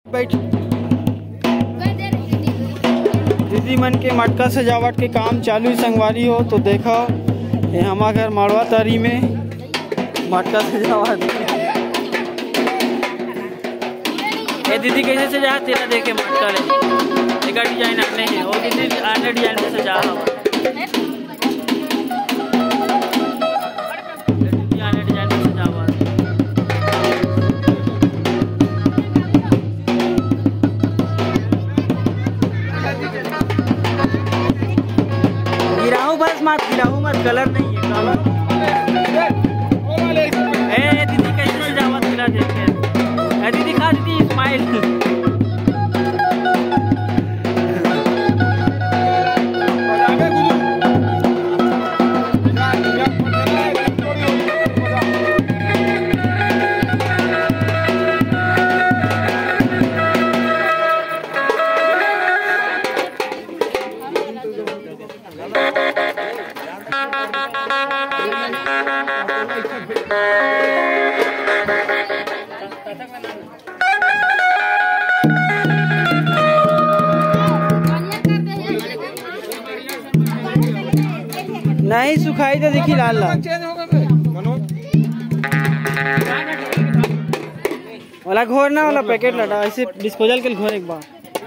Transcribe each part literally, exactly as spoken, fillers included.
बैठ दीदी मन के मटका सजावट के काम चालू संगवारी हो तो देखो ये हमारे घर माड़वा तारी में मटका सजावट। ये दीदी कैसे सजा तेरा देखे मटका ले एक डिजाइन आने है और दीदी आने डिजाइन में सजा हुआ आने डिजाइन में सजा हुआ। गिराहू बस मत गिराहू मत कलर नहीं है कलर। ए दीदी कैसे सजावट मिला देखे ए दीदी खा दीदी स्माइल। नहीं सुखाई तो देखी लाल लाल वाला घोर ना वाला पैकेट लटा ऐसे डिस्पोजल के घोर एक बार।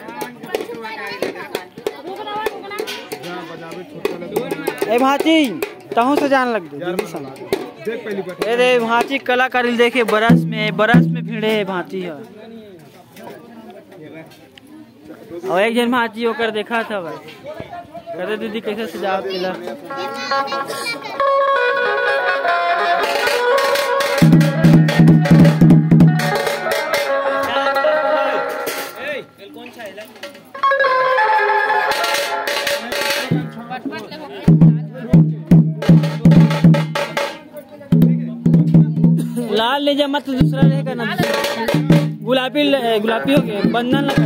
ए भाची तहु से जान लग दे ए रे भाची कलाकारी देखे बरस में बरस में भिड़े भाची है और एक जन भाची होकर देखा था भाई कहते दीदी कैसे सजावट मिला। लाल ले जा मत दूसरा रहेगा ना गुलाबी गुलाबी हो गया बंधन लगा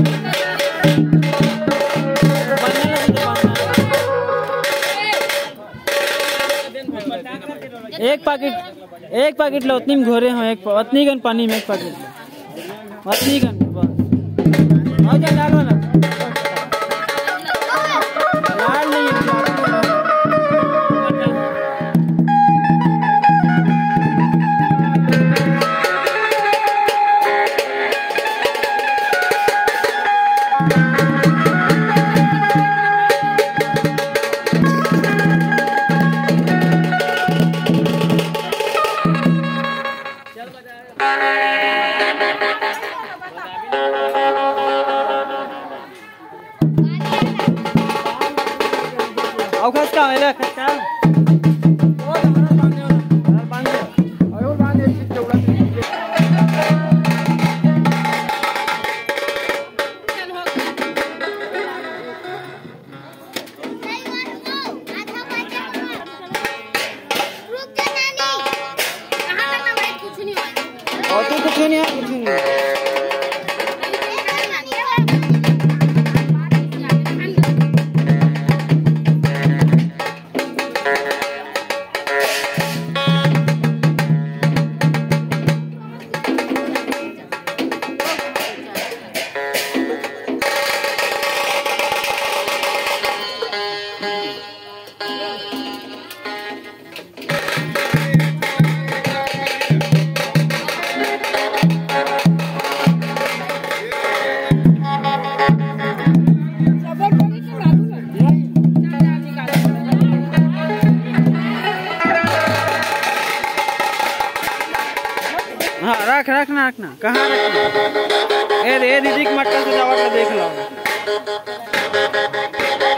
बंधन लगा एक पैकेट एक पैकेट लो उतनी में घोरे हो एक उतनी गन पानी में एक पैकेट उतनी गन बस हो जा लाल वाला लाल नहीं अब खस का है खस का ओ हमारा बांध दे और बांध दे चौड़ा चल हो रुक जा नानी कहां तक ना कुछ नहीं हुआ और तू कुछ नहीं है कुछ नहीं। हाँ रख रखना रखना कहाँ रखना ए दीदी मटका सजावट देख लो।